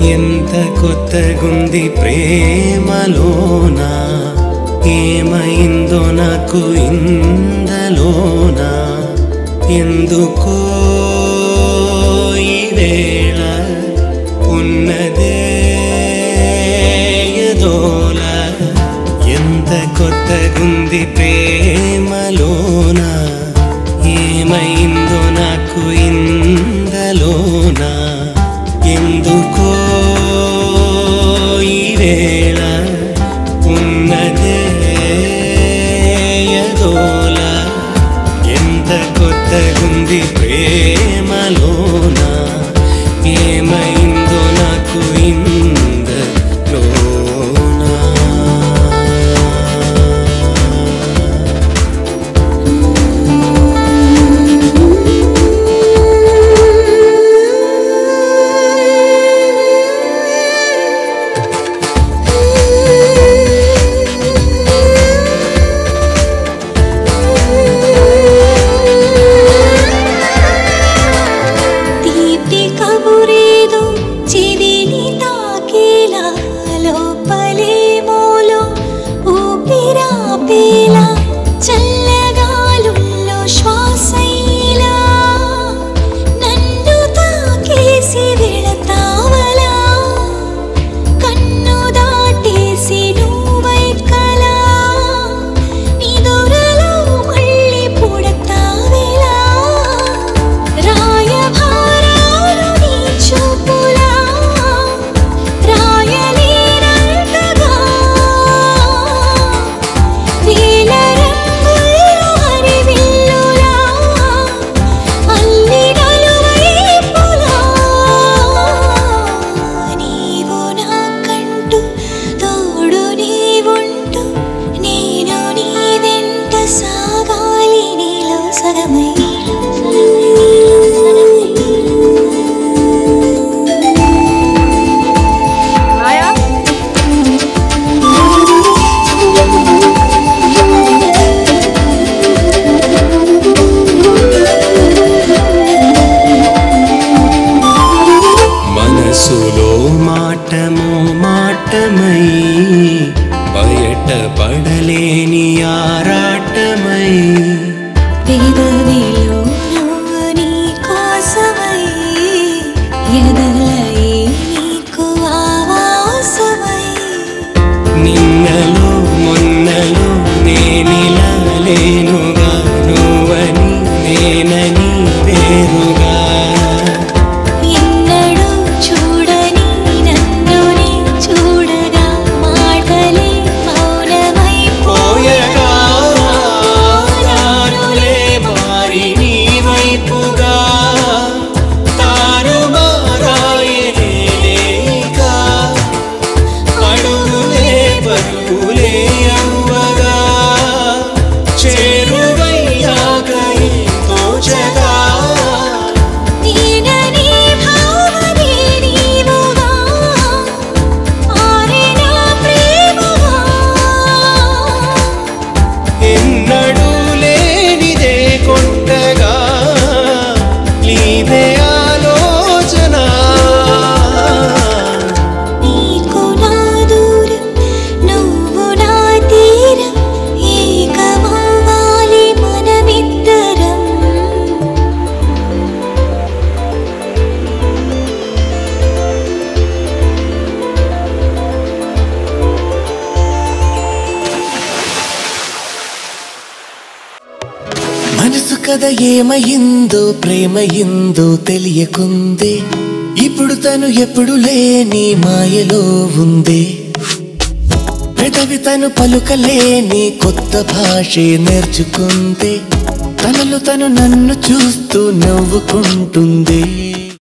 ఎంత కొత్తగుంది ప్రేమలోనా, ఏమైందో నాకు ఇందలోనా, ఎందుకో ఈ వేళ ఉన్నదే ఎదోల. ఎంత కొత్తగుంది ప్రేమలోనా, ఏమైందో నాకు ఇందలోనా, ఎందుకో ఈ వేళ ఉన్నదే ఎదోల. ఎంత కొత్తగుంది ప్రేమలోనా, ఏమైందో నాకు ఇందలోనా. మాటమై బయట పడలేని ఆరాటమై, పెదవిలో నువ్వు నీ కోసమై, ఎదలై నీకు ఆవాసమై, నిన్నలో మొన్నలో నేనిలా లేనుగా, నువ్వని నేనని వేరుగా, మనసు కథ ఏమయిందో ప్రేమయిందో తెలియకుందే, ఇప్పుడు తను ఎప్పుడు లేని మాయలో ఉందే, పెదవి తను పలుకలేని కొత్త భాషే నేర్చుకుందే, తనలో తను నన్ను చూస్తూ నవ్వుకుంటుంది.